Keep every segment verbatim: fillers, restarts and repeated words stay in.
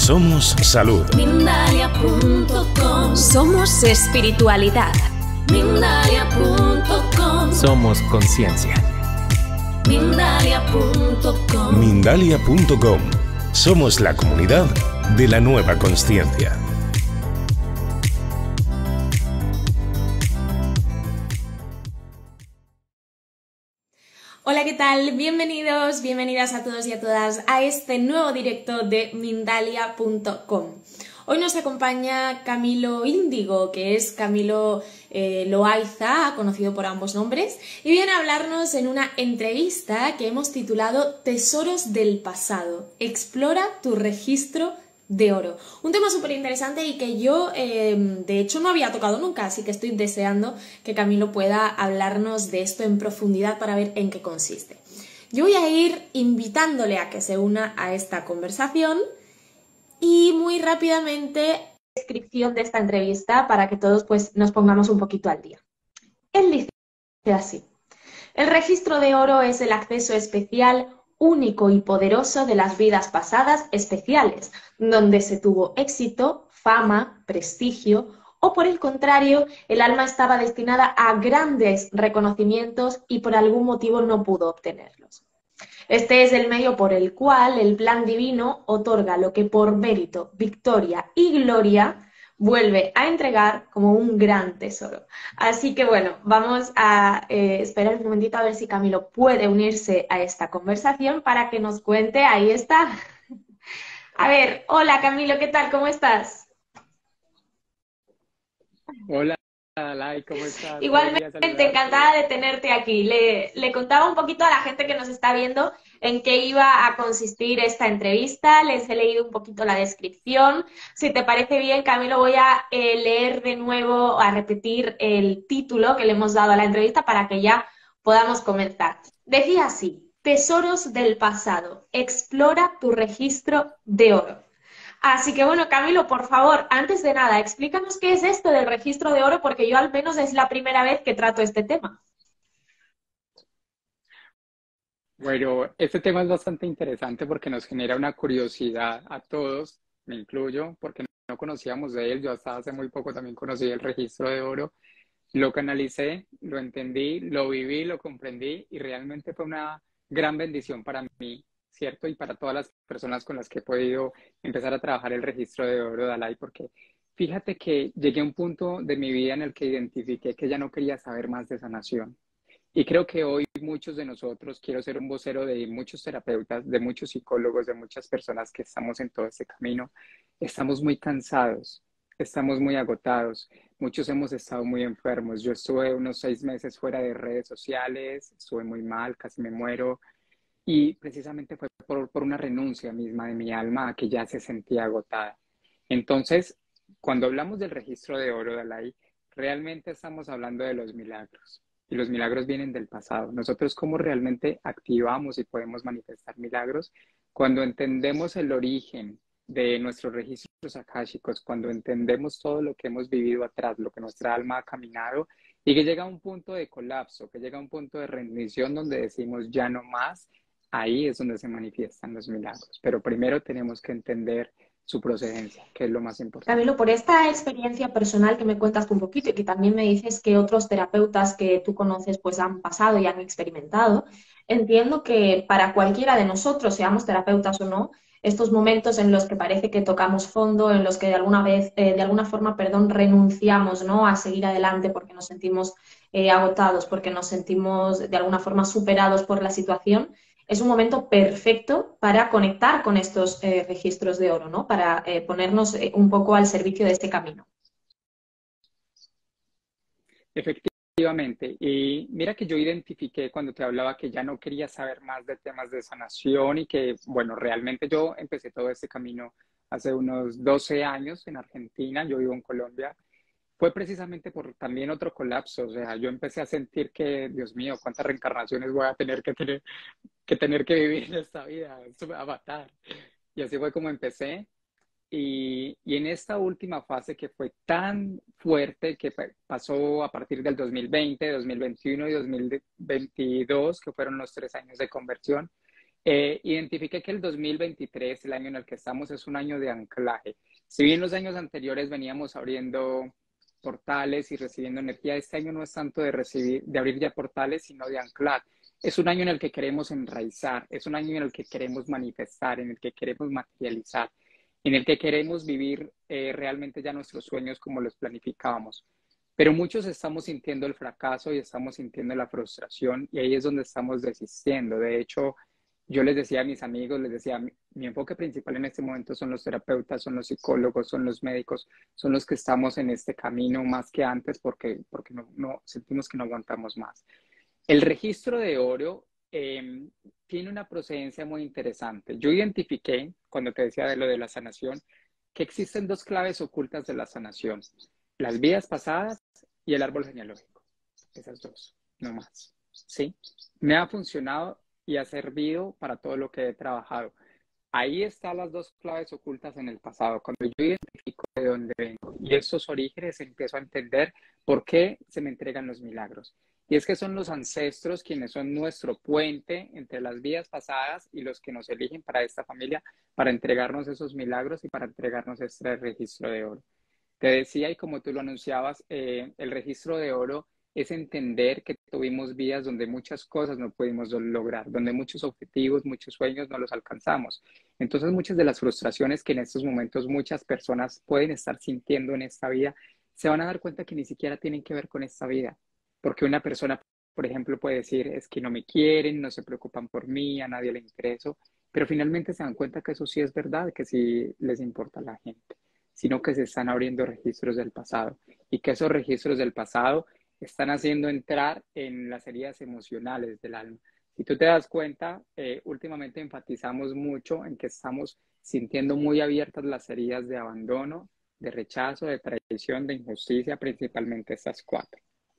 Somos salud. Mindalia punto com. Somos espiritualidad. Mindalia punto com. Somos conciencia. Mindalia punto com. Mindalia punto com. Somos la comunidad de la nueva consciencia. Hola, ¿qué tal? Bienvenidos, bienvenidas a todos y a todas a este nuevo directo de Mindalia punto com. Hoy nos acompaña Camilo Índigo, que es Camilo eh, Loaiza, conocido por ambos nombres, y viene a hablarnos en una entrevista que hemos titulado Tesoros del pasado. Explora tu registro de oro. Un tema súper interesante y que yo, eh, de hecho, no había tocado nunca, así que estoy deseando que Camilo pueda hablarnos de esto en profundidad para ver en qué consiste. Yo voy a ir invitándole a que se una a esta conversación y muy rápidamente descripción de esta entrevista para que todos pues, nos pongamos un poquito al día. Él dice así: el registro de oro es el acceso especial, único y poderoso de las vidas pasadas especiales, donde se tuvo éxito, fama, prestigio, o por el contrario, el alma estaba destinada a grandes reconocimientos y por algún motivo no pudo obtenerlos. Este es el medio por el cual el plan divino otorga lo que por mérito, victoria y gloria vuelve a entregar como un gran tesoro. Así que bueno, vamos a eh, esperar un momentito a ver si Camilo puede unirse a esta conversación para que nos cuente. Ahí está. A ver, hola Camilo, ¿qué tal? ¿Cómo estás? Hola, Dalai, ¿cómo estás? Igualmente, encantada de tenerte aquí. Le, le contaba un poquito a la gente que nos está viendo en qué iba a consistir esta entrevista. Les he leído un poquito la descripción. Si te parece bien, Camilo, voy a eh, leer de nuevo, a repetir el título que le hemos dado a la entrevista para que ya podamos comenzar. Decía así: Tesoros del pasado. Explora tu registro de oro. Así que bueno, Camilo, por favor, antes de nada, explícanos qué es esto del registro de oro, porque yo al menos es la primera vez que trato este tema. Bueno, este tema es bastante interesante porque nos genera una curiosidad a todos, me incluyo, porque no conocíamos de él. Yo hasta hace muy poco también conocí el registro de oro. Lo canalicé, lo entendí, lo viví, lo comprendí y realmente fue una gran bendición para mí, ¿cierto? Y para todas las personas con las que he podido empezar a trabajar el registro de oro, Dalai, porque fíjate que llegué a un punto de mi vida en el que identifiqué que ya no quería saber más de sanación. Y creo que hoy muchos de nosotros, quiero ser un vocero de muchos terapeutas, de muchos psicólogos, de muchas personas que estamos en todo este camino, estamos muy cansados, estamos muy agotados, muchos hemos estado muy enfermos. Yo estuve unos seis meses fuera de redes sociales, estuve muy mal, casi me muero, y precisamente fue por, por una renuncia misma de mi alma a que ya se sentía agotada. Entonces, cuando hablamos del registro de oro, Dalai, realmente estamos hablando de los milagros. Y los milagros vienen del pasado. Nosotros, ¿cómo realmente activamos y podemos manifestar milagros? Cuando entendemos el origen de nuestros registros akáshicos, cuando entendemos todo lo que hemos vivido atrás, lo que nuestra alma ha caminado, y que llega a un punto de colapso, que llega a un punto de rendición donde decimos ya no más, ahí es donde se manifiestan los milagros. Pero primero tenemos que entender su procedencia, que es lo más importante. Camilo, por esta experiencia personal que me cuentas un poquito y que también me dices que otros terapeutas que tú conoces pues han pasado y han experimentado, entiendo que para cualquiera de nosotros, seamos terapeutas o no, estos momentos en los que parece que tocamos fondo, en los que de alguna vez, eh, de alguna forma, perdón, renunciamos, ¿no?, a seguir adelante porque nos sentimos eh, agotados, porque nos sentimos de alguna forma superados por la situación, es un momento perfecto para conectar con estos eh, registros de oro, ¿no? Para eh, ponernos eh, un poco al servicio de este camino. Efectivamente. Y mira que yo identifiqué cuando te hablaba que ya no quería saber más de temas de sanación y que, bueno, realmente yo empecé todo este camino hace unos doce años en Argentina. Yo vivo en Colombia. Fue precisamente por también otro colapso. O sea, yo empecé a sentir que, Dios mío, cuántas reencarnaciones voy a tener que tener que tener que vivir en esta vida, esto me va a matar. Y así fue como empecé. Y, y en esta última fase que fue tan fuerte, que pasó a partir del dos mil veinte, dos mil veintiuno y dos mil veintidós, que fueron los tres años de conversión, Eh, identifiqué que el dos mil veintitrés, el año en el que estamos, es un año de anclaje. Si bien los años anteriores veníamos abriendo portales y recibiendo energía, este año no es tanto de recibir, de abrir ya portales, sino de anclar. Es un año en el que queremos enraizar, es un año en el que queremos manifestar, en el que queremos materializar, en el que queremos vivir eh, realmente ya nuestros sueños como los planificábamos. Pero muchos estamos sintiendo el fracaso y estamos sintiendo la frustración y ahí es donde estamos desistiendo. De hecho, yo les decía a mis amigos, les decía, mi, mi enfoque principal en este momento son los terapeutas, son los psicólogos, son los médicos, son los que estamos en este camino más que antes porque, porque no, no sentimos que no aguantamos más. El registro de oro eh, tiene una procedencia muy interesante. Yo identifiqué, cuando te decía de lo de la sanación, que existen dos claves ocultas de la sanación. Las vidas pasadas y el árbol genealógico. Esas dos, no más. ¿Sí? Me ha funcionado y ha servido para todo lo que he trabajado. Ahí están las dos claves ocultas en el pasado. Cuando yo identifico de dónde vengo y esos orígenes, empiezo a entender por qué se me entregan los milagros. Y es que son los ancestros quienes son nuestro puente entre las vidas pasadas y los que nos eligen para esta familia, para entregarnos esos milagros y para entregarnos este registro de oro. Te decía, y como tú lo anunciabas, eh, el registro de oro es entender que tuvimos vidas donde muchas cosas no pudimos lograr, donde muchos objetivos, muchos sueños no los alcanzamos. Entonces, muchas de las frustraciones que en estos momentos muchas personas pueden estar sintiendo en esta vida, se van a dar cuenta que ni siquiera tienen que ver con esta vida. Porque una persona, por ejemplo, puede decir, es que no me quieren, no se preocupan por mí, a nadie le intereso, pero finalmente se dan cuenta que eso sí es verdad, que sí les importa a la gente, sino que se están abriendo registros del pasado y que esos registros del pasado están haciendo entrar en las heridas emocionales del alma. Si tú te das cuenta, eh, últimamente enfatizamos mucho en que estamos sintiendo muy abiertas las heridas de abandono, de rechazo, de traición, de injusticia, principalmente estas cuatro.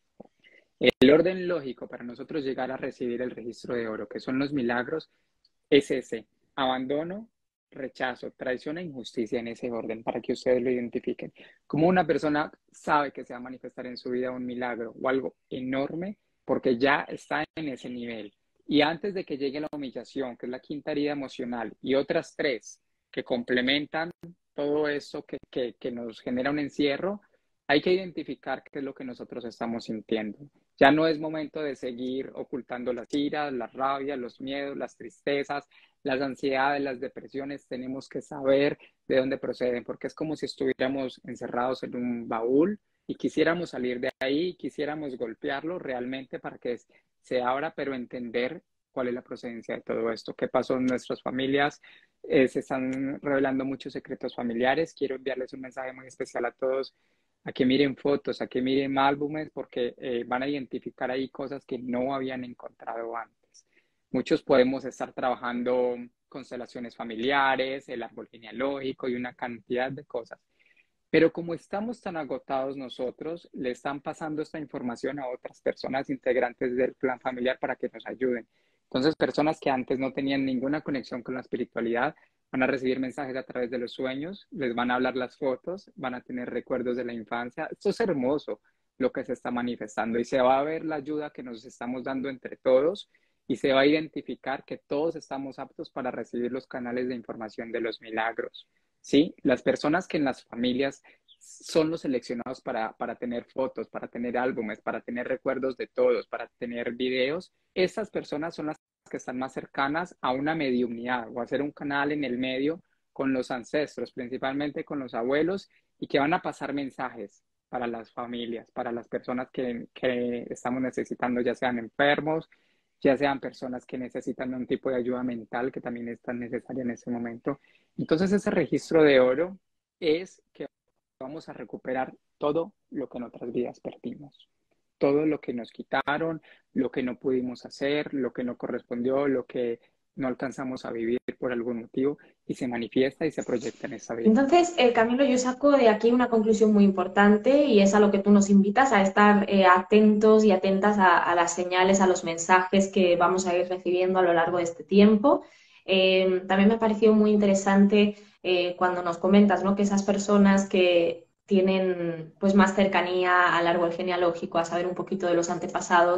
El orden lógico para nosotros llegar a recibir el registro de oro, que son los milagros, es ese: abandono, rechazo, traición e injusticia, en ese orden, para que ustedes lo identifiquen. Como una persona sabe que se va a manifestar en su vida un milagro o algo enorme, porque ya está en ese nivel. Y antes de que llegue la humillación, que es la quinta herida emocional, y otras tres que complementan todo eso que, que, que nos genera un encierro, hay que identificar qué es lo que nosotros estamos sintiendo. Ya no es momento de seguir ocultando las iras, las rabias, los miedos, las tristezas, las ansiedades, las depresiones. Tenemos que saber de dónde proceden, porque es como si estuviéramos encerrados en un baúl y quisiéramos salir de ahí, quisiéramos golpearlo realmente para que se abra, pero entender cuál es la procedencia de todo esto, qué pasó en nuestras familias. Eh, se están revelando muchos secretos familiares. Quiero enviarles un mensaje muy especial a todos, a que miren fotos, a que miren álbumes, porque eh, van a identificar ahí cosas que no habían encontrado antes. Muchos podemos estar trabajando constelaciones familiares, el árbol genealógico y una cantidad de cosas. Pero como estamos tan agotados nosotros, le están pasando esta información a otras personas integrantes del clan familiar para que nos ayuden. Entonces, personas que antes no tenían ninguna conexión con la espiritualidad, van a recibir mensajes a través de los sueños, les van a hablar las fotos, van a tener recuerdos de la infancia. Esto es hermoso lo que se está manifestando y se va a ver la ayuda que nos estamos dando entre todos y se va a identificar que todos estamos aptos para recibir los canales de información de los milagros. ¿Sí? Las personas que en las familias son los seleccionados para, para tener fotos, para tener álbumes, para tener recuerdos de todos, para tener videos, estas personas son las que están más cercanas a una mediumnidad o a hacer un canal en el medio con los ancestros, principalmente con los abuelos, y que van a pasar mensajes para las familias, para las personas que, que estamos necesitando, ya sean enfermos, ya sean personas que necesitan un tipo de ayuda mental que también es tan necesaria en ese momento. Entonces ese registro de oro es que vamos a recuperar todo lo que en otras vidas perdimos. Todo lo que nos quitaron, lo que no pudimos hacer, lo que no correspondió, lo que no alcanzamos a vivir por algún motivo y se manifiesta y se proyecta en esa vida. Entonces, eh, Camilo, yo saco de aquí una conclusión muy importante y es a lo que tú nos invitas, a estar eh, atentos y atentas a, a las señales, a los mensajes que vamos a ir recibiendo a lo largo de este tiempo. Eh, también me ha parecido muy interesante eh, cuando nos comentas, ¿no?, que esas personas que tienen pues más cercanía al árbol genealógico, a saber un poquito de los antepasados,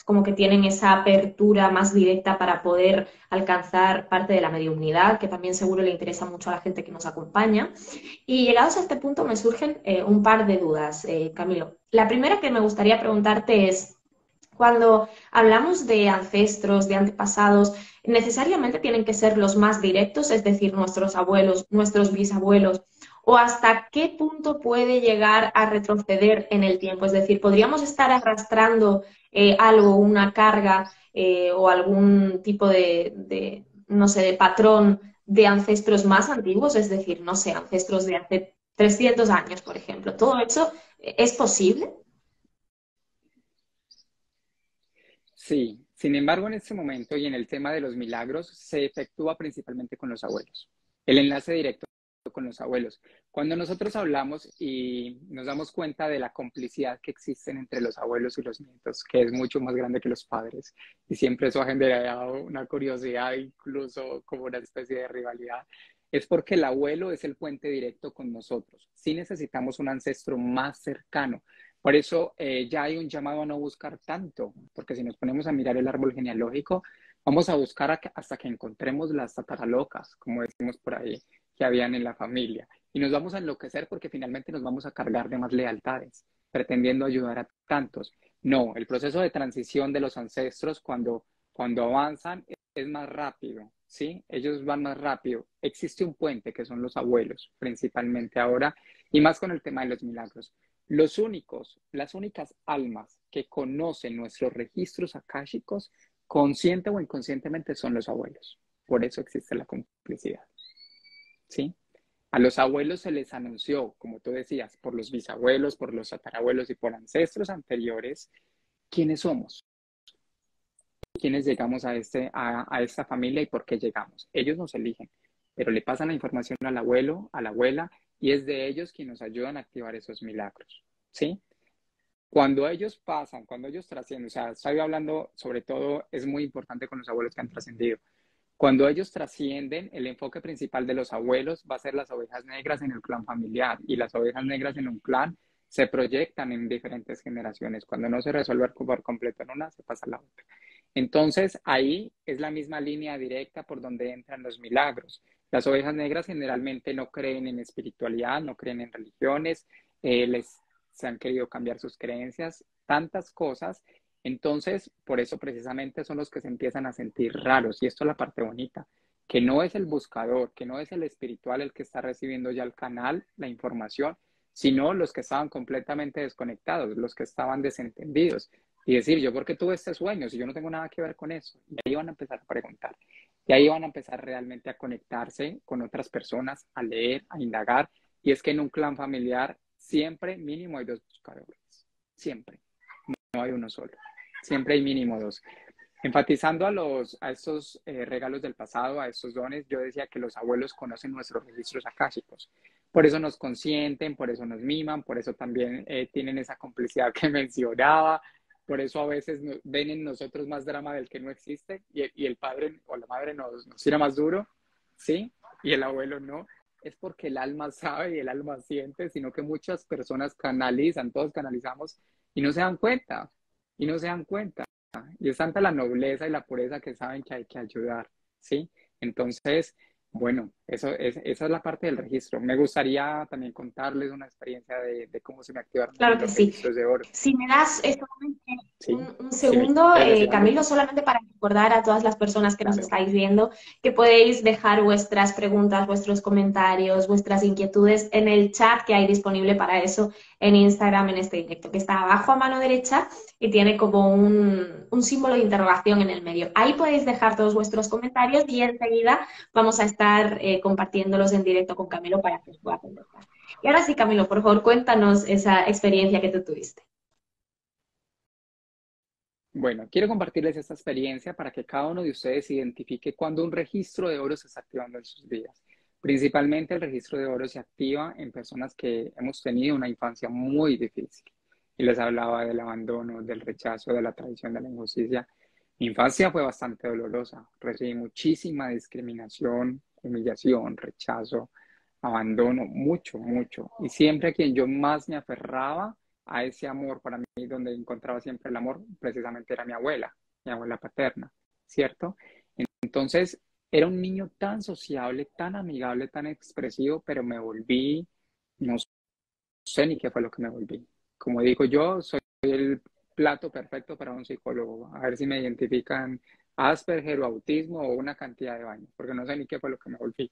como que tienen esa apertura más directa para poder alcanzar parte de la mediunidad, que también seguro le interesa mucho a la gente que nos acompaña. Y llegados a este punto me surgen eh, un par de dudas, eh, Camilo. La primera que me gustaría preguntarte es, cuando hablamos de ancestros, de antepasados, ¿necesariamente tienen que ser los más directos, es decir, nuestros abuelos, nuestros bisabuelos? ¿O hasta qué punto puede llegar a retroceder en el tiempo? Es decir, ¿podríamos estar arrastrando eh, algo, una carga eh, o algún tipo de, de, no sé, de patrón de ancestros más antiguos? Es decir, no sé, ancestros de hace trescientos años, por ejemplo. ¿Todo eso eh, es posible? Sí, sin embargo, en este momento y en el tema de los milagros se efectúa principalmente con los abuelos. El enlace directo con los abuelos. Cuando nosotros hablamos y nos damos cuenta de la complicidad que existen entre los abuelos y los nietos, que es mucho más grande que los padres, y siempre eso ha generado una curiosidad, incluso como una especie de rivalidad, es porque el abuelo es el puente directo con nosotros. Sí necesitamos un ancestro más cercano. Por eso eh, ya hay un llamado a no buscar tanto, porque si nos ponemos a mirar el árbol genealógico, vamos a buscar a que, hasta que encontremos las tataralocas, como decimos por ahí, que habían en la familia. Y nos vamos a enloquecer porque finalmente nos vamos a cargar de más lealtades, pretendiendo ayudar a tantos. No, el proceso de transición de los ancestros cuando, cuando avanzan es más rápido, ¿sí? Ellos van más rápido. Existe un puente que son los abuelos, principalmente ahora, y más con el tema de los milagros. Los únicos, las únicas almas que conocen nuestros registros akáshicos, consciente o inconscientemente, son los abuelos. Por eso existe la complicidad, ¿sí? A los abuelos se les anunció, como tú decías, por los bisabuelos, por los tatarabuelos y por ancestros anteriores, quiénes somos, quiénes llegamos a, este, a, a esta familia y por qué llegamos. Ellos nos eligen, pero le pasan la información al abuelo, a la abuela, y es de ellos quienes nos ayudan a activar esos milagros, ¿sí? Cuando ellos pasan, cuando ellos trascienden, o sea, estoy hablando sobre todo, es muy importante con los abuelos que han trascendido. Cuando ellos trascienden, el enfoque principal de los abuelos va a ser las ovejas negras en el clan familiar, y las ovejas negras en un clan se proyectan en diferentes generaciones. Cuando no se resuelve por completo en una, se pasa a la otra. Entonces, ahí es la misma línea directa por donde entran los milagros. Las ovejas negras generalmente no creen en espiritualidad, no creen en religiones, eh, les se han querido cambiar sus creencias, tantas cosas. Entonces, por eso precisamente son los que se empiezan a sentir raros. Y esto es la parte bonita, que no es el buscador, que no es el espiritual el que está recibiendo ya el canal, la información, sino los que estaban completamente desconectados, los que estaban desentendidos. Y decir, yo, ¿por qué tuve este sueño? Si yo no tengo nada que ver con eso. Y ahí van a empezar a preguntar. Y ahí van a empezar realmente a conectarse con otras personas, a leer, a indagar. Y es que en un clan familiar siempre mínimo hay dos buscadores. Siempre. No hay uno solo. Siempre hay mínimo dos. Enfatizando a, los, a estos eh, regalos del pasado, a estos dones, yo decía que los abuelos conocen nuestros registros akáshicos. Por eso nos consienten, por eso nos miman, por eso también eh, tienen esa complicidad que mencionaba. Por eso a veces no, ven en nosotros más drama del que no existe y, y el padre o la madre nos, nos tira más duro, ¿sí? Y el abuelo no. Es porque el alma sabe y el alma siente, sino que muchas personas canalizan, todos canalizamos y no se dan cuenta, y no se dan cuenta. Y es tanta la nobleza y la pureza que saben que hay que ayudar, ¿sí? Entonces, bueno, eso es, esa es la parte del registro. Me gustaría también contarles una experiencia de, de cómo se me activaron Claro que los sí. registros de oro. Si me das eh, solamente Sí, un, un sí, me segundo, quieres eh, decir algo. Camilo, solamente para recordar a todas las personas que nos Claro. estáis viendo que podéis dejar vuestras preguntas, vuestros comentarios, vuestras inquietudes en el chat que hay disponible para eso en Instagram en este directo, que está abajo a mano derecha y tiene como un, un símbolo de interrogación en el medio. Ahí podéis dejar todos vuestros comentarios y enseguida vamos a estar eh, compartiéndolos en directo con Camilo para que os pueda contestar. Y ahora sí, Camilo, por favor, cuéntanos esa experiencia que tú tuviste. Bueno, quiero compartirles esta experiencia para que cada uno de ustedes identifique cuando un registro de oro se está activando en sus vidas. Principalmente el registro de oro se activa en personas que hemos tenido una infancia muy difícil. Y les hablaba del abandono, del rechazo, de la traición, de la injusticia. Mi infancia fue bastante dolorosa. Recibí muchísima discriminación, humillación, rechazo, abandono, mucho, mucho. Y siempre a quien yo más me aferraba a ese amor para mí, donde encontraba siempre el amor, precisamente era mi abuela, mi abuela paterna, ¿cierto? Entonces, era un niño tan sociable, tan amigable, tan expresivo, pero me volví, no sé ni qué fue lo que me volví. Como digo yo, soy el plato perfecto para un psicólogo. A ver si me identifican Asperger o autismo o una cantidad de baños, porque no sé ni qué fue lo que me volví.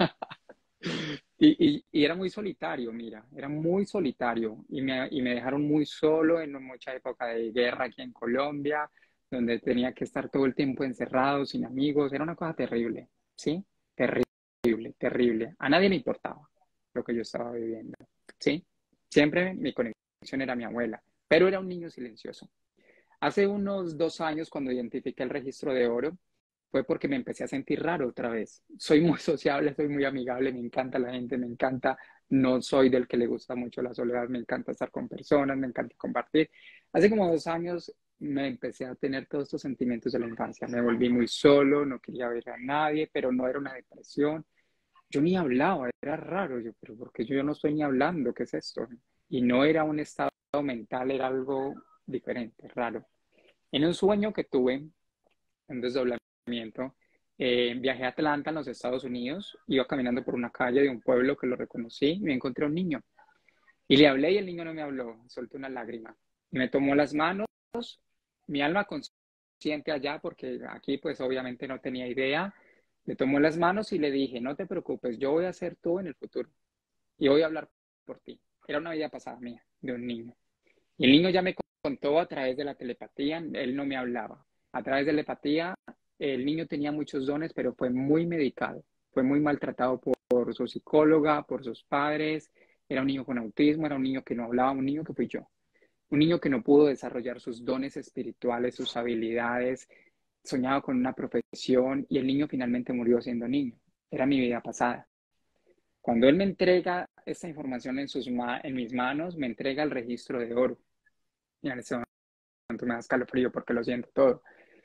Y, y, y era muy solitario, mira, era muy solitario y me, y me dejaron muy solo en mucha época de guerra aquí en Colombia, donde tenía que estar todo el tiempo encerrado, sin amigos, era una cosa terrible, ¿sí? Terrible, terrible. A nadie le importaba lo que yo estaba viviendo, ¿sí? Siempre mi conexión era mi abuela, pero era un niño silencioso. Hace unos dos años, cuando identifiqué el registro de oro, fue porque me empecé a sentir raro otra vez. Soy muy sociable, soy muy amigable, me encanta la gente, me encanta, no soy del que le gusta mucho la soledad, me encanta estar con personas, me encanta compartir. Hace como dos años me empecé a tener todos estos sentimientos de la infancia. Me volví muy solo, no quería ver a nadie, pero no era una depresión. Yo ni hablaba, era raro, yo, pero ¿por qué yo no estoy ni hablando? ¿Qué es esto? Y no era un estado mental, era algo diferente, raro. En un sueño que tuve, un desdoblamiento, eh, viajé a Atlanta, en los Estados Unidos, iba caminando por una calle de un pueblo que lo reconocí y me encontré a un niño. Y le hablé y el niño no me habló, soltó una lágrima. Y me tomó las manos, mi alma consciente allá, porque aquí pues obviamente no tenía idea, le tomó las manos y le dije, no te preocupes, yo voy a ser tú en el futuro y voy a hablar por ti. Era una vida pasada mía, de un niño. Y el niño ya me contó a través de la telepatía, él no me hablaba. A través de la telepatía, el niño tenía muchos dones, pero fue muy medicado. Fue muy maltratado por, por su psicóloga, por sus padres. Era un niño con autismo, era un niño que no hablaba, un niño que fui yo. Un niño que no pudo desarrollar sus dones espirituales, sus habilidades. Soñaba con una profesión y el niño finalmente murió siendo niño. Era mi vida pasada. Cuando él me entrega esta información en, sus ma en mis manos, me entrega el registro de oro. Y en ese momento me da escalofrío porque lo siento todo.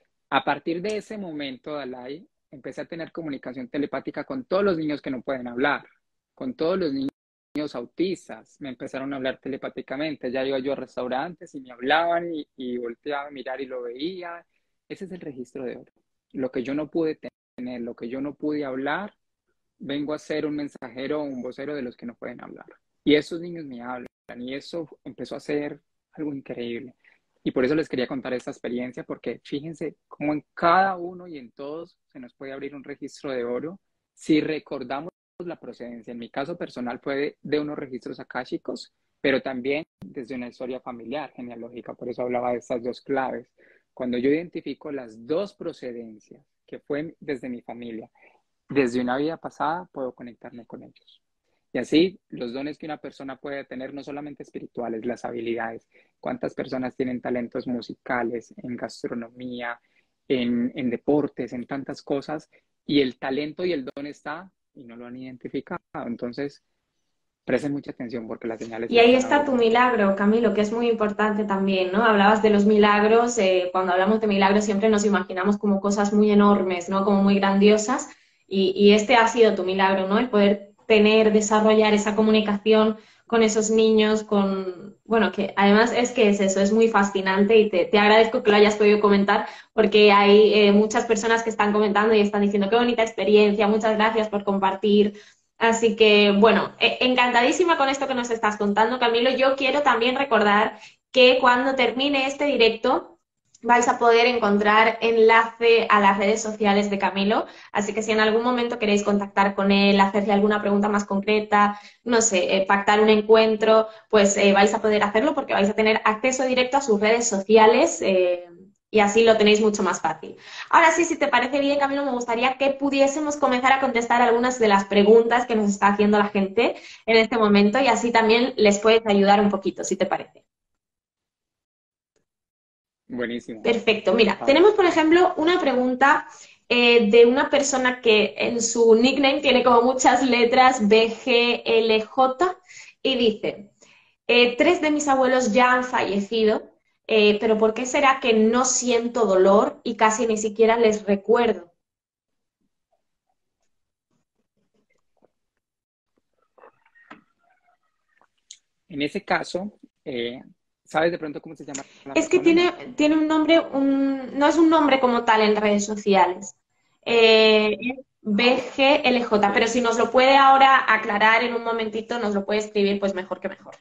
A partir de ese momento, Dalai, empecé a tener comunicación telepática con todos los niños que no pueden hablar, con todos los niños autistas. Me empezaron a hablar telepáticamente. Ya iba yo a restaurantes y me hablaban y, y volteaba a mirar y lo veía. Ese es el registro de oro. Lo que yo no pude tener, lo que yo no pude hablar, vengo a ser un mensajero o un vocero de los que no pueden hablar. Y esos niños me hablan y eso empezó a ser algo increíble. Y por eso les quería contar esta experiencia, porque fíjense cómo en cada uno y en todos se nos puede abrir un registro de oro si recordamos la procedencia. En mi caso personal fue de, de unos registros akáshicos, pero también desde una historia familiar, genealógica. Por eso hablaba de estas dos claves. Cuando yo identifico las dos procedencias, que fue desde mi familia, desde una vida pasada, puedo conectarme con ellos. Y así, los dones que una persona puede tener, no solamente espirituales, las habilidades. ¿Cuántas personas tienen talentos musicales, en gastronomía, en, en deportes, en tantas cosas? Y el talento y el don está y no lo han identificado. Entonces, presten mucha atención porque las señales Y ahí están está tu ahora. milagro, Camilo, que es muy importante también, ¿no? Hablabas de los milagros, eh, cuando hablamos de milagros siempre nos imaginamos como cosas muy enormes, ¿no? Como muy grandiosas, y, y este ha sido tu milagro, ¿no? El poder tener, desarrollar esa comunicación con esos niños, con, bueno, que además es que es eso, es muy fascinante y te, te agradezco que lo hayas podido comentar porque hay eh, muchas personas que están comentando y están diciendo qué bonita experiencia, muchas gracias por compartir. Así que, bueno, eh, encantadísima con esto que nos estás contando, Camilo. Yo quiero también recordar que cuando termine este directo vais a poder encontrar enlace a las redes sociales de Camilo, así que si en algún momento queréis contactar con él, hacerle alguna pregunta más concreta, no sé, eh, pactar un encuentro, pues eh, vais a poder hacerlo porque vais a tener acceso directo a sus redes sociales eh, y así lo tenéis mucho más fácil. Ahora sí, si te parece bien, Camilo, me gustaría que pudiésemos comenzar a contestar algunas de las preguntas que nos está haciendo la gente en este momento y así también les puedes ayudar un poquito, si te parece. Buenísimo. Perfecto. Mira, Vamos. tenemos, por ejemplo, una pregunta eh, de una persona que en su nickname tiene como muchas letras B G L J y dice, eh, tres de mis abuelos ya han fallecido, eh, pero ¿por qué será que no siento dolor y casi ni siquiera les recuerdo? En ese caso, Eh, ¿sabes de pronto cómo se llama la Es que persona? No. tiene, tiene un nombre, un, no es un nombre como tal en redes sociales. Eh, es B G L J, pero Ok, si nos lo puede ahora aclarar en un momentito, nos lo puede escribir, pues mejor que mejor.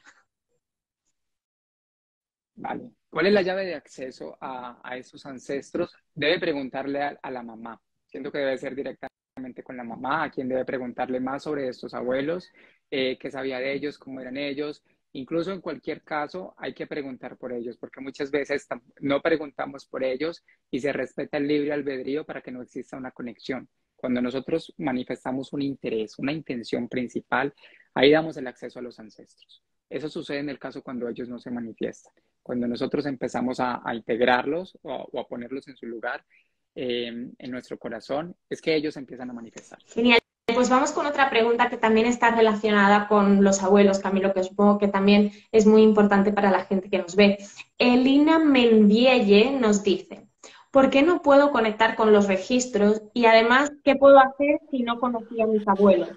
vale. ¿Cuál es la llave de acceso a, a esos ancestros? Debe preguntarle a, a la mamá. Siento que debe ser directamente con la mamá, a quien debe preguntarle más sobre estos abuelos, eh, qué sabía de ellos, cómo eran ellos. Incluso en cualquier caso hay que preguntar por ellos, porque muchas veces tam- no preguntamos por ellos y se respeta el libre albedrío para que no exista una conexión. Cuando nosotros manifestamos un interés, una intención principal, ahí damos el acceso a los ancestros. Eso sucede en el caso cuando ellos no se manifiestan. Cuando nosotros empezamos a, a integrarlos o, o, a ponerlos en su lugar eh, en nuestro corazón, es que ellos empiezan a manifestarse. Genial. Pues vamos con otra pregunta que también está relacionada con los abuelos, Camilo, que supongo que también es muy importante para la gente que nos ve. Elina Mendielle nos dice, ¿por qué no puedo conectar con los registros? Y además, ¿qué puedo hacer si no conocía a mis abuelos?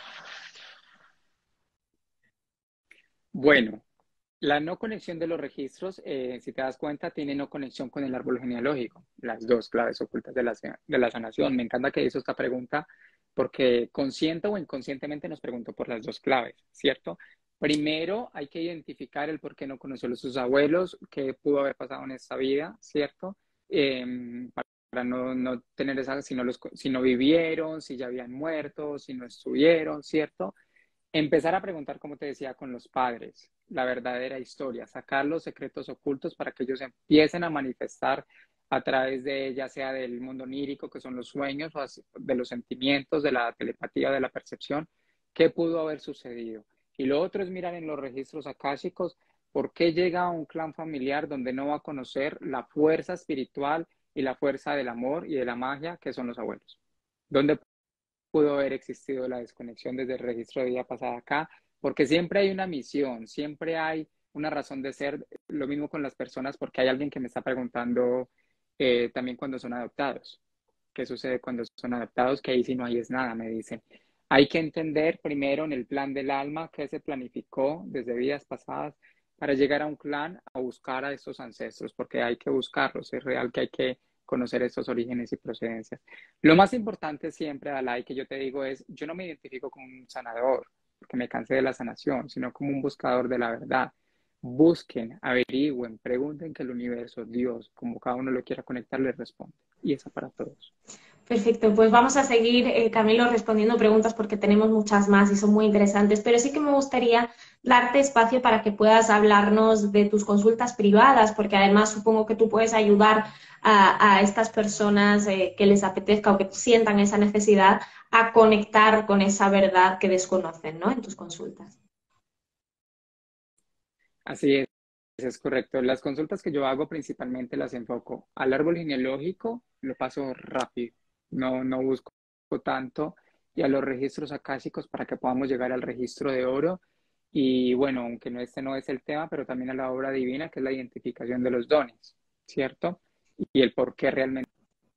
Bueno, la no conexión de los registros, eh, si te das cuenta, tiene no conexión con el árbol genealógico, las dos claves ocultas de la, de la sanación. Me encanta que hizo esta pregunta porque consciente o inconscientemente nos preguntó por las dos claves, ¿cierto? Primero hay que identificar el por qué no conoció a sus abuelos, qué pudo haber pasado en esta vida, ¿cierto? Eh, para no, no tener esa, si no, los, si no vivieron, si ya habían muerto, si no estuvieron, ¿cierto? Empezar a preguntar, como te decía, con los padres, la verdadera historia, sacar los secretos ocultos para que ellos empiecen a manifestar a través de, ya sea del mundo onírico, que son los sueños, o de los sentimientos, de la telepatía, de la percepción, qué pudo haber sucedido. Y lo otro es mirar en los registros akáshicos por qué llega a un clan familiar donde no va a conocer la fuerza espiritual y la fuerza del amor y de la magia que son los abuelos. ¿Dónde pudo haber existido la desconexión desde el registro de vida pasada acá? Porque siempre hay una misión, siempre hay una razón de ser. Lo mismo con las personas, porque hay alguien que me está preguntando eh, también cuando son adoptados. ¿Qué sucede cuando son adoptados? Que ahí sí no hay es nada, me dicen. Hay que entender primero en el plan del alma que se planificó desde vidas pasadas para llegar a un clan a buscar a estos ancestros, porque hay que buscarlos, es real que hay que conocer estos orígenes y procedencias. Lo más importante siempre, Dalai, que yo te digo es, yo no me identifico como un sanador, porque me cansé de la sanación, sino como un buscador de la verdad. Busquen, averigüen, pregunten que el universo, Dios, como cada uno lo quiera conectar, les responde. Y eso para todos. Perfecto, pues vamos a seguir, eh, Camilo, respondiendo preguntas porque tenemos muchas más y son muy interesantes, pero sí que me gustaría darte espacio para que puedas hablarnos de tus consultas privadas, porque además supongo que tú puedes ayudar a, a estas personas eh, que les apetezca o que sientan esa necesidad a conectar con esa verdad que desconocen, ¿no? En tus consultas. Así es, es correcto. Las consultas que yo hago principalmente las enfoco al árbol genealógico, lo paso rápido, no, no busco tanto, y a los registros akáshicos para que podamos llegar al registro de oro. Y bueno, aunque no, este no es el tema, pero también a la obra divina, que es la identificación de los dones, ¿cierto? Y el por qué realmente.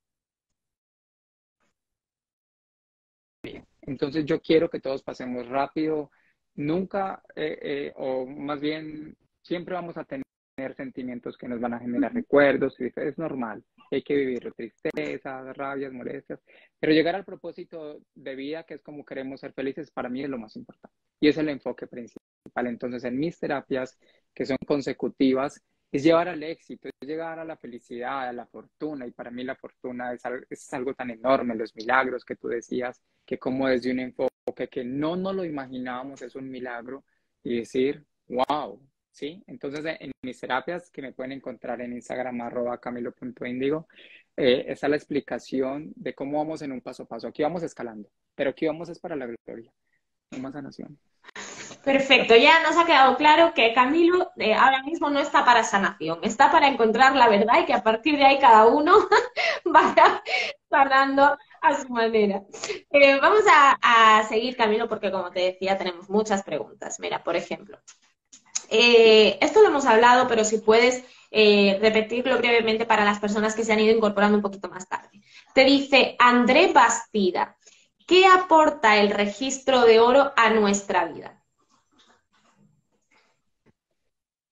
Entonces yo quiero que todos pasemos rápido, nunca, eh, eh, o más bien, siempre vamos a tener sentimientos que nos van a generar recuerdos, y es normal, hay que vivir tristezas, rabias, molestias, pero llegar al propósito de vida, que es como queremos ser felices, para mí es lo más importante, y es el enfoque principal. Entonces en mis terapias, que son consecutivas, es llevar al éxito, es llegar a la felicidad, a la fortuna, y para mí la fortuna es algo, es algo tan enorme, los milagros que tú decías, que como desde un enfoque que no nos lo imaginábamos es un milagro, y decir, wow, ¿sí? Entonces en mis terapias, que me pueden encontrar en Instagram arroba camilo punto indigo, eh, está la explicación de cómo vamos en un paso a paso. Aquí vamos escalando, pero aquí vamos es para la gloria, no más sanación. Perfecto, ya nos ha quedado claro que Camilo eh, ahora mismo no está para sanación, está para encontrar la verdad y que a partir de ahí cada uno vaya sanando a su manera. Eh, vamos a, a seguir, Camilo, porque como te decía, tenemos muchas preguntas. Mira, por ejemplo, eh, esto lo hemos hablado, pero si puedes eh, repetirlo brevemente para las personas que se han ido incorporando un poquito más tarde. Te dice André Bastida, ¿qué aporta el registro de oro a nuestra vida?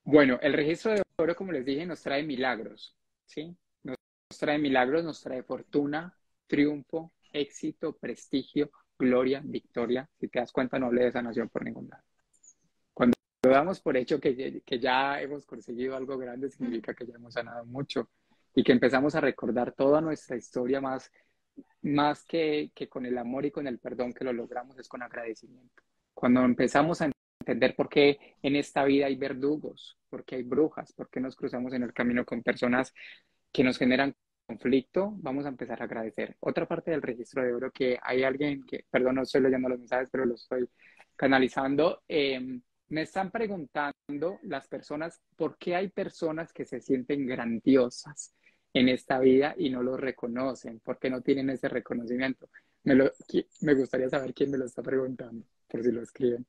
Bueno, el registro de oro, como les dije, nos trae milagros, ¿sí? Nos trae milagros, nos trae fortuna, triunfo, éxito, prestigio, gloria, victoria. Si te das cuenta, no hablé de sanación por ningún lado. Cuando lo damos por hecho que, que ya hemos conseguido algo grande, significa que ya hemos sanado mucho y que empezamos a recordar toda nuestra historia más, más que, que con el amor y con el perdón que lo logramos, es con agradecimiento. Cuando empezamos a entender por qué en esta vida hay verdugos, por qué hay brujas, por qué nos cruzamos en el camino con personas que nos generan conflicto, vamos a empezar a agradecer. Otra parte del registro de oro, que hay alguien que, perdón, no estoy leyendo los mensajes, pero lo estoy canalizando, eh, me están preguntando las personas por qué hay personas que se sienten grandiosas en esta vida y no lo reconocen, por qué no tienen ese reconocimiento. Me, lo, me gustaría saber quién me lo está preguntando, por si lo escriben.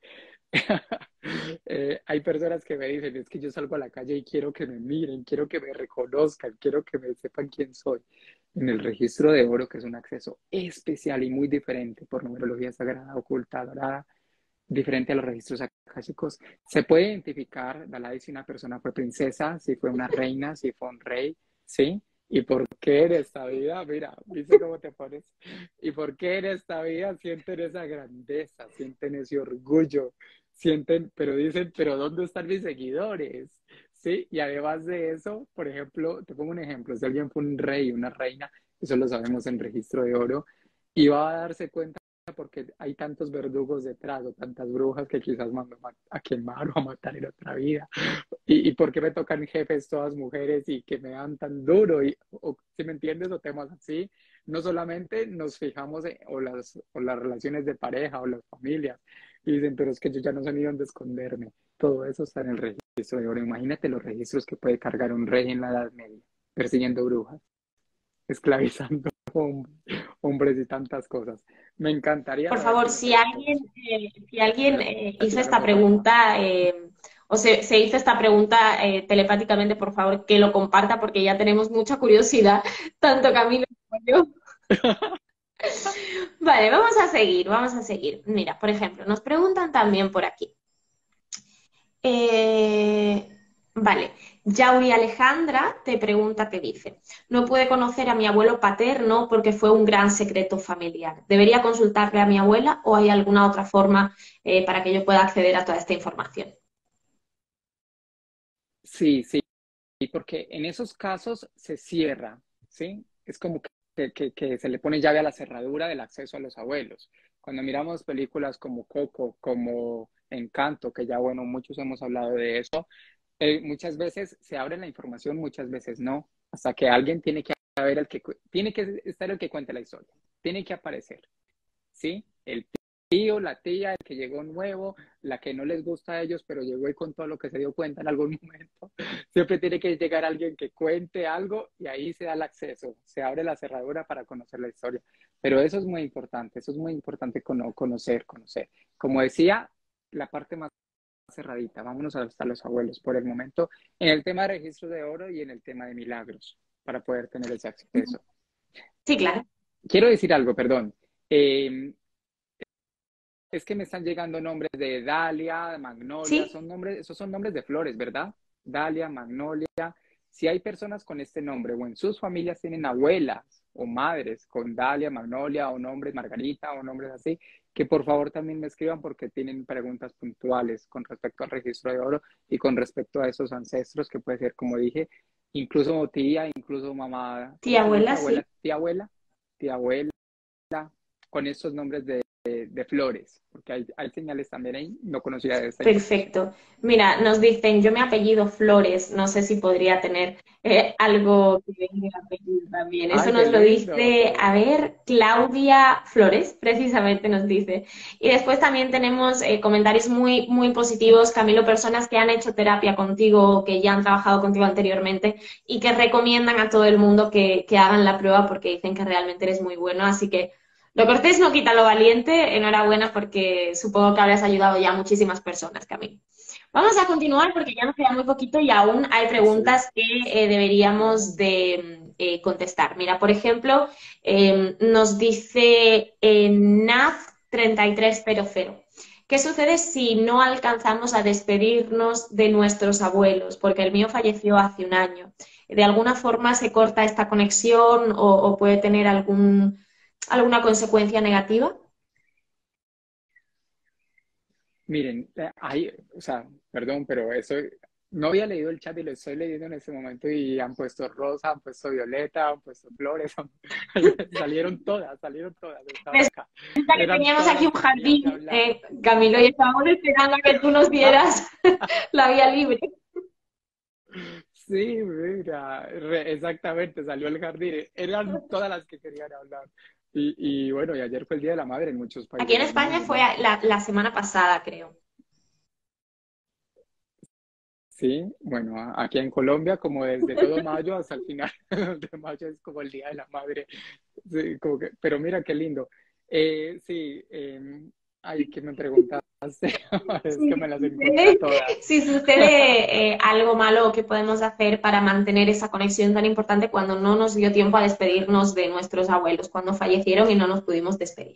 eh, hay personas que me dicen, es que yo salgo a la calle y quiero que me miren, quiero que me reconozcan, quiero que me sepan quién soy. En el registro de oro, que es un acceso especial y muy diferente por numerología sagrada, oculta, dorada, diferente a los registros akáshicos, se puede identificar, Dalai, si una persona fue princesa, si fue una reina, si fue un rey, ¿sí? ¿Y por qué en esta vida? Mira, ¿viste cómo te pones? ¿Y por qué en esta vida sienten esa grandeza, sienten ese orgullo, sienten, pero dicen, pero ¿dónde están mis seguidores? ¿Sí? Y además de eso, por ejemplo, te pongo un ejemplo, si alguien fue un rey, una reina, eso lo sabemos en registro de oro, y va a darse cuenta porque hay tantos verdugos detrás o tantas brujas que quizás mandan a quemar o a matar en otra vida. ¿Y, y por qué me tocan jefes todas mujeres y que me dan tan duro? Y, o, si me entiendes, o temas así. No solamente nos fijamos en o las, o las relaciones de pareja o las familias y dicen, pero es que yo ya no sé ni dónde esconderme. Todo eso está en el registro de oro. Imagínate los registros que puede cargar un rey en la Edad Media, persiguiendo brujas, esclavizando hombres, hombres y tantas cosas. Me encantaría Por saber favor, quién si es alguien, eh, si alguien eh, hizo esta el pregunta eh, o se, se hizo esta pregunta eh, telepáticamente, por favor, que lo comparta porque ya tenemos mucha curiosidad, tanto Camilo como yo. Vale, vamos a seguir, vamos a seguir. Mira, por ejemplo, nos preguntan también por aquí. Eh, vale, Yauri Alejandra te pregunta, te dice, no pude conocer a mi abuelo paterno porque fue un gran secreto familiar. ¿Debería consultarle a mi abuela o hay alguna otra forma eh, para que yo pueda acceder a toda esta información? Sí, sí, porque en esos casos se cierra, ¿sí? Es como que, que, que se le pone llave a la cerradura del acceso a los abuelos. Cuando miramos películas como Coco, como Encanto, que ya, bueno, muchos hemos hablado de eso, eh, muchas veces se abre la información, muchas veces no, hasta que alguien tiene que haber el que, tiene que estar el que cuente la historia, tiene que aparecer, ¿sí? El tío, la tía, el que llegó nuevo, la que no les gusta a ellos, pero llegó y contó lo que se dio cuenta en algún momento. Siempre tiene que llegar alguien que cuente algo y ahí se da el acceso, se abre la cerradura para conocer la historia. Pero eso es muy importante, eso es muy importante conocer, conocer. Como decía, la parte más cerradita, vámonos hasta los abuelos por el momento, en el tema de registro de oro y en el tema de milagros, para poder tener ese acceso. Sí, claro. Quiero decir algo, perdón. Eh, Es que me están llegando nombres de Dalia, Magnolia, ¿Sí? son nombres, esos son nombres de flores, ¿verdad? Dalia, Magnolia. Si hay personas con este nombre o en sus familias tienen abuelas o madres con Dalia, Magnolia o nombres Margarita o nombres así, que por favor también me escriban porque tienen preguntas puntuales con respecto al registro de oro y con respecto a esos ancestros que puede ser, como dije, incluso tía, incluso mamá. Tía abuela, abuela, sí. tía abuela, tía abuela, con estos nombres de De, de flores, porque hay, hay señales también ahí, no conocía de esta Perfecto. Mira, nos dicen, yo me apellido Flores, no sé si podría tener eh, algo que venga el apellido también. Eso ¡Ay, qué nos lo lindo! dice, a ver, Claudia Flores, precisamente nos dice. Y después también tenemos eh, comentarios muy, muy positivos, Camilo, personas que han hecho terapia contigo, que ya han trabajado contigo anteriormente y que recomiendan a todo el mundo que, que hagan la prueba porque dicen que realmente eres muy bueno, así que lo cortés no quita lo valiente, enhorabuena porque supongo que habrás ayudado ya a muchísimas personas, Camilo. Vamos a continuar porque ya nos queda muy poquito y aún hay preguntas que eh, deberíamos de eh, contestar. Mira, por ejemplo, eh, nos dice eh, Naz treinta y tres cero cero. ¿Qué sucede si no alcanzamos a despedirnos de nuestros abuelos? Porque el mío falleció hace un año. ¿De alguna forma se corta esta conexión o, o puede tener algún, alguna consecuencia negativa? Miren, eh, hay, o sea, perdón, pero eso, no había leído el chat y lo estoy leyendo en este momento y han puesto rosa, han puesto violeta, han puesto flores, han- salieron todas, salieron todas, estaban acá. Resulta que Eran teníamos todas aquí las un que tenían que jardín, hablar. eh, Camilo, y estábamos esperando a que tú nos dieras la vía libre. Sí, mira, re- exactamente, salió el jardín, eran todas las que querían hablar. Y, y bueno, y ayer fue el Día de la Madre en muchos Aquí países en del España mundo, fue ¿no? la, la semana pasada, creo. Sí, bueno, a- aquí en Colombia, como desde todo mayo hasta el final de mayo es como el Día de la Madre. Sí, como que, pero mira qué lindo. Eh, sí, eh, ay, ¿qué me preguntaste? Es Si que me las encontré sucede, todas. si sucede eh, algo malo que podemos hacer para mantener esa conexión tan importante cuando no nos dio tiempo a despedirnos de nuestros abuelos, cuando fallecieron y no nos pudimos despedir.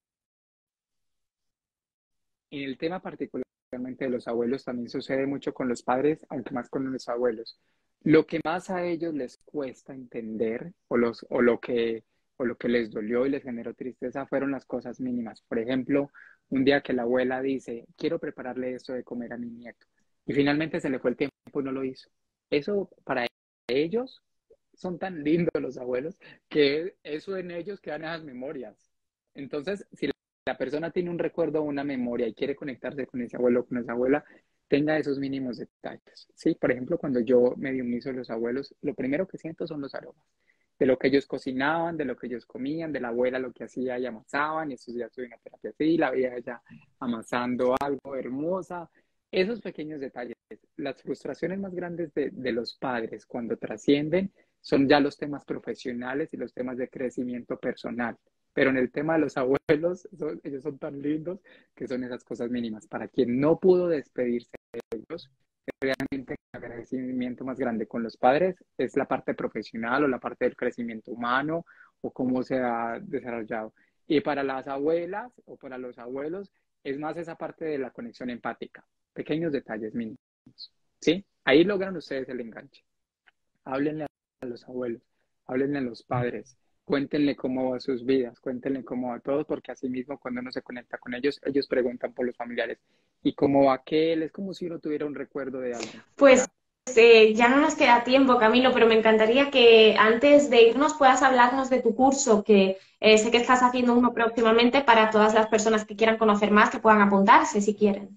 En el tema particularmente de los abuelos también sucede mucho con los padres, aunque más con los abuelos. Lo que más a ellos les cuesta entender o, los, o, lo que, o lo que les dolió y les generó tristeza fueron las cosas mínimas. Por ejemplo, un día que la abuela dice, quiero prepararle esto de comer a mi nieto. Y finalmente se le fue el tiempo y no lo hizo. Eso para ellos son tan lindos los abuelos que eso en ellos quedan esas memorias. Entonces, si la persona tiene un recuerdo o una memoria y quiere conectarse con ese abuelo o con esa abuela, tenga esos mínimos detalles. ¿Sí? Por ejemplo, cuando yo me unizo a los abuelos, lo primero que siento son los aromas. De lo que ellos cocinaban, de lo que ellos comían, de la abuela lo que hacía y amasaban, y estos días tuve una terapia así, la veía ella amasando algo hermosa. Esos pequeños detalles, las frustraciones más grandes de, de los padres cuando trascienden son ya los temas profesionales y los temas de crecimiento personal. Pero en el tema de los abuelos, son- ellos son tan lindos que son esas cosas mínimas. Para quien no pudo despedirse de ellos, realmente el agradecimiento más grande con los padres es la parte profesional o la parte del crecimiento humano o cómo se ha desarrollado. Y para las abuelas o para los abuelos es más esa parte de la conexión empática, pequeños detalles mínimos. ¿Sí? Ahí logran ustedes el enganche. Háblenle a los abuelos, háblenle a los padres, cuéntenle cómo va sus vidas, cuéntenle cómo va todo, porque así mismo cuando uno se conecta con ellos, ellos preguntan por los familiares. ¿Y cómo va aquel? Es como si uno tuviera un recuerdo de alguien. Pues Ya. eh, ya no nos queda tiempo, Camilo, pero me encantaría que antes de irnos puedas hablarnos de tu curso, que eh, sé que estás haciendo uno próximamente para todas las personas que quieran conocer más, que puedan apuntarse si quieren.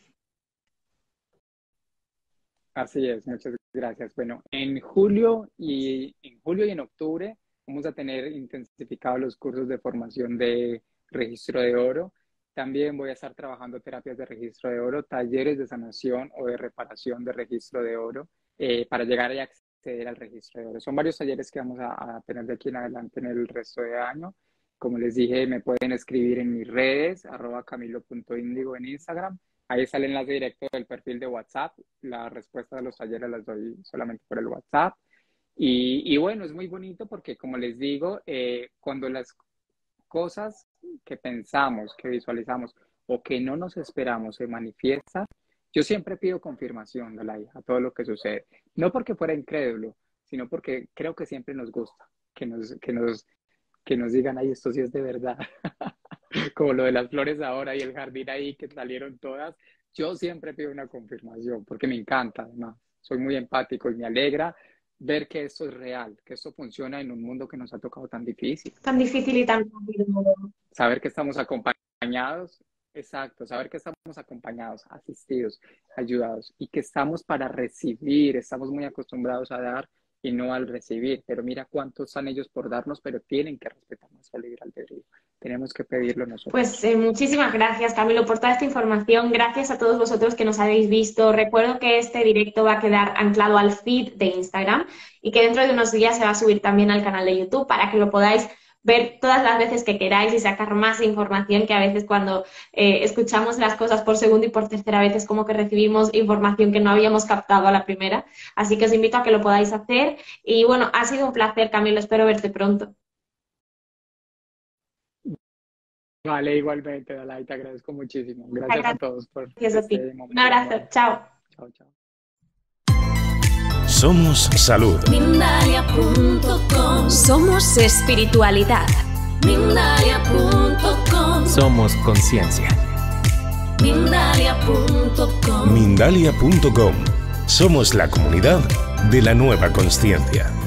Así es, muchas gracias. Bueno, en julio y en julio y en octubre vamos a tener intensificados los cursos de formación de registro de oro. También voy a estar trabajando terapias de registro de oro, talleres de sanación o de reparación de registro de oro eh, para llegar y acceder al registro de oro. Son varios talleres que vamos a, a tener de aquí en adelante en el resto de año. Como les dije, me pueden escribir en mis redes, arroba camilo punto índigo en Instagram. Ahí sale el enlace directo del perfil de WhatsApp. Las respuestas de los talleres las doy solamente por el WhatsApp. Y, y bueno, es muy bonito porque, como les digo, eh, cuando las cosas que pensamos, que visualizamos o que no nos esperamos se manifiestan, yo siempre pido confirmación, Dalai, a todo lo que sucede. No porque fuera incrédulo, sino porque creo que siempre nos gusta que nos, que nos, que nos digan, ay, esto sí es de verdad. Como lo de las flores ahora y el jardín ahí que salieron todas. Yo siempre pido una confirmación porque me encanta, además. Soy muy empático y me alegra ver que esto es real, que esto funciona en un mundo que nos ha tocado tan difícil. Tan difícil y tan rápido. Saber que estamos acompañados, exacto, saber que estamos acompañados, asistidos, ayudados y que estamos para recibir, estamos muy acostumbrados a dar y no al recibir, pero mira cuántos están ellos por darnos, pero tienen que respetar nuestro libre albedrío. Tenemos que pedirlo Pues nosotros. eh, muchísimas gracias, Camilo, por toda esta información. Gracias a todos vosotros que nos habéis visto. Recuerdo que este directo va a quedar anclado al feed de Instagram y que dentro de unos días se va a subir también al canal de YouTube para que lo podáis ver todas las veces que queráis y sacar más información, que a veces cuando eh, escuchamos las cosas por segunda y por tercera vez es como que recibimos información que no habíamos captado a la primera. Así que os invito a que lo podáis hacer. Y bueno, ha sido un placer, Camilo. Espero verte pronto. Vale, igualmente, Dalai, te agradezco muchísimo. Gracias Gracias. a todos por Gracias a ti. este Un momento. abrazo. Chao. Chao, chao. Somos salud. Mindalia punto com. Somos espiritualidad. Mindalia punto com. Somos conciencia. Mindalia punto com. Mindalia punto com. Somos la comunidad de la nueva consciencia.